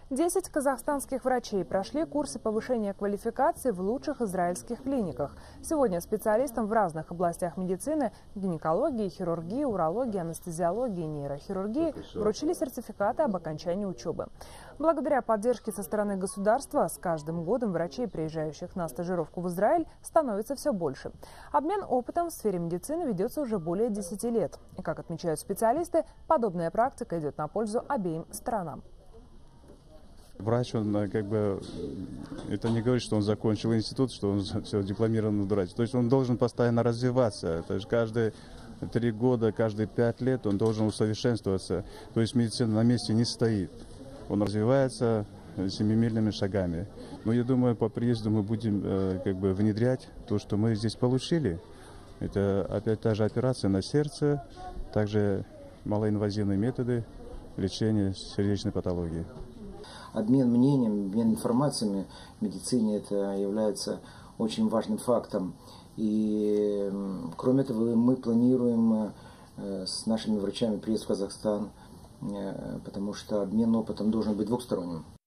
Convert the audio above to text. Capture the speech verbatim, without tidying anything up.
десять казахстанских врачей прошли курсы повышения квалификации в лучших израильских клиниках. Сегодня специалистам в разных областях медицины – гинекологии, хирургии, урологии, анестезиологии, нейрохирургии – вручили сертификаты об окончании учебы. Благодаря поддержке со стороны государства с каждым годом врачей, приезжающих на стажировку в Израиль, становится все больше. Обмен опытом в сфере медицины ведется уже более десяти лет. И, как отмечают специалисты, подобная практика идет на пользу обеим сторонам. Врач, он как бы, это не говорит, что он закончил институт, что он все дипломированный врач. То есть он должен постоянно развиваться. То есть каждые три года, каждые пять лет он должен усовершенствоваться. То есть медицина на месте не стоит. Он развивается семимильными шагами. Но я думаю, по приезду мы будем как бы внедрять то, что мы здесь получили. Это опять та же операция на сердце, также малоинвазивные методы лечения сердечной патологии. Обмен мнением, обмен информациями в медицине это является очень важным фактом. И кроме того, мы планируем с нашими врачами приезд в Казахстан, потому что обмен опытом должен быть двухсторонним.